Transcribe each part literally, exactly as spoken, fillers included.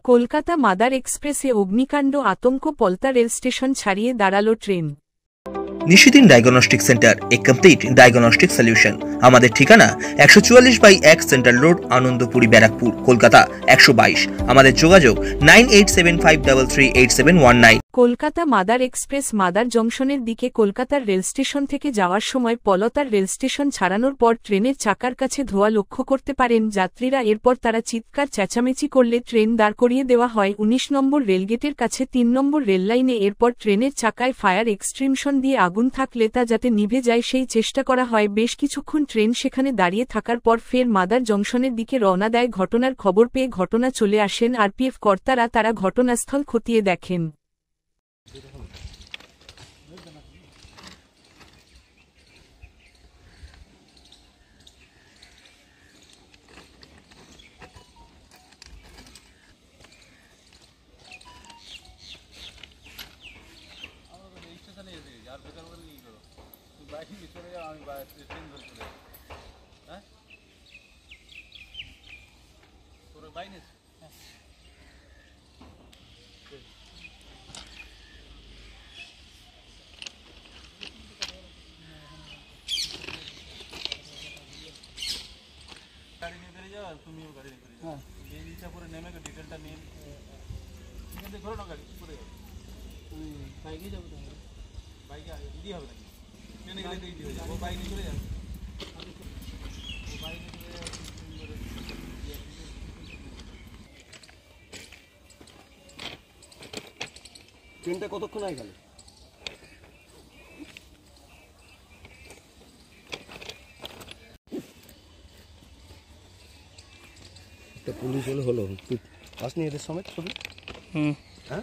Kolkata mother এক্সপ্রেসে অগ্নিকাণ্ড, আতঙ্ক, পলতা রেল স্টেশন ছাড়িয়ে দাঁড়ালো train. Nishidin diagnostic centre, a complete diagnostic solution. আমাদের ঠিকানা একশো চুয়াল্লিশ বাই এক সেন্ট্রাল রোড, আনন্দপুরি, ব্যারাকপুর, কলকাতা একশো বাইশ। আমাদের যোগাযোগ nine eight seven five three three eight seven one nine. Kolkata mother express mother জংশনের দিকে কলকাতার রেল স্টেশন থেকে যাওয়ার সময় পলতার রেল স্টেশন ছাড়ানোর পর ট্রেনের চাকার কাছে ধোঁয়া লক্ষ্য করতে পারেন যাত্রীরা। এরপর তারা চিৎকার চেঁচামেচি করলে ট্রেন দাঁড় করিয়ে দেওয়া হয় উনিশ নম্বর রেলগেটের কাছে তিন নম্বর রেললাইনে। এরপর ট্রেনের চাকায় ফায়ার এক্সটিংশন দিয়ে আগুন থাকলে তা যাতে নিভে যায় সেই চেষ্টা করা হয়। বেশ কিছুক্ষণ ট্রেন সেখানে দাঁড়িয়ে থাকার পর ফের মাদার জংশনের দিকে রওনা দেয়। ঘটনার খবর পেয়ে ঘটনা চলে আসেন আরপিএফ কর্তারা। তারা ঘটনাস্থল খতিয়ে দেখেন। গাড়ি নিয়ে বেরিয়ে যাও, তুমিও গাড়ি নিয়ে বেরিয়ে যাও। এই ইচ্ছা করে নেমে ডিটেলটা নিয়ে এখান থেকে ধরো না, গাড়ি করে যাও। বাইকে যাবো, তাহলে বাইকে ইজি হবে নাকি? ট্রেনে গেলে ইজি হয়ে যাবে। ও বাইক নিয়ে চলে যাবে, ও বাইক নিয়ে চলে যাবে। ট্রেনটা কতক্ষণ আগে গেল? পুলিশ হলে হলো, তুই আসনি এদের সমেত ছবি? হুম, হ্যাঁ।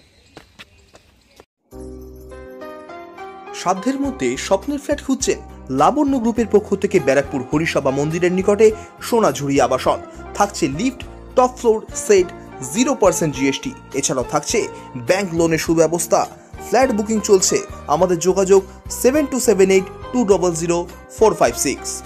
সাধ্যের মধ্যে স্বপ্নের ফ্ল্যাট খুঁজছেন? লাবণ্য গ্রুপের পক্ষ থেকে ব্যারাকপুর হরিসভা মন্দিরের নিকটে সোনাঝুরি আবাসন। থাকছে lift, top floor, set, zero percent GST. এছাড়াও থাকছে ব্যাংক লোনের সুব্যবস্থা। ফ্ল্যাট বুকিং চলছে। আমাদের যোগাযোগ seven two seven eight two double zero four five six.